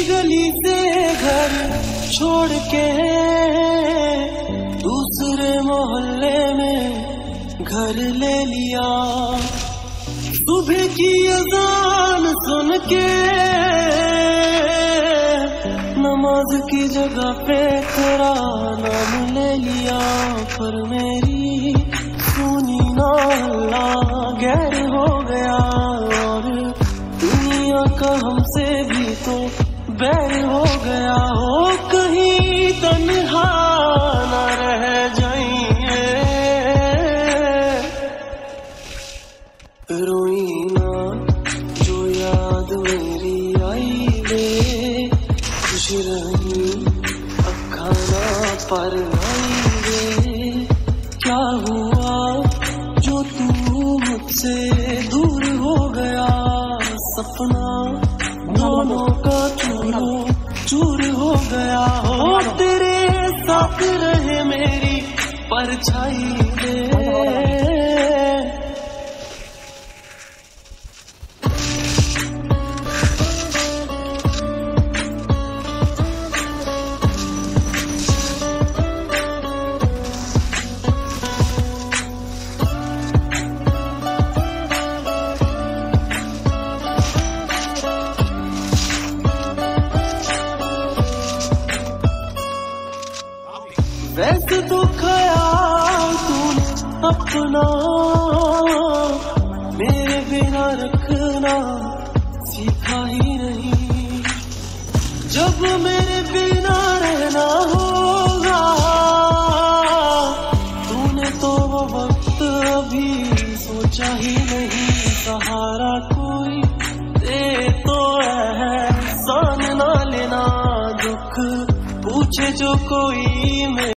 गली से घर छोड़ के दूसरे मोहल्ले में घर ले लिया। सुबह की अजान सुन के नमाज की जगह पे तेरा नाम ले लिया। पर मेरी सुनी ना अल्लाह गैर हो गया और दुनिया का हमसे भी तो बैर हो गया। हो कहीं तन्हा ना रह जाइए, रोई ना जो याद मेरी आई वे, खुश रही अखा ना पर आई वे। क्या हुआ जो तू मुझसे दूर हो गया, सपना दोनों का चूर हो गया। हो तेरे साथ रहे मेरी परछाई रे। वैसे तो ख्याल तूने अपना मेरे बिना रखना सीखा ही नहीं। जब मेरे बिना रहना होगा तूने तो वो वक्त अभी सोचा ही नहीं। सहारा कोई दे तो एहसान ना लेना, दुख पूछे जो कोई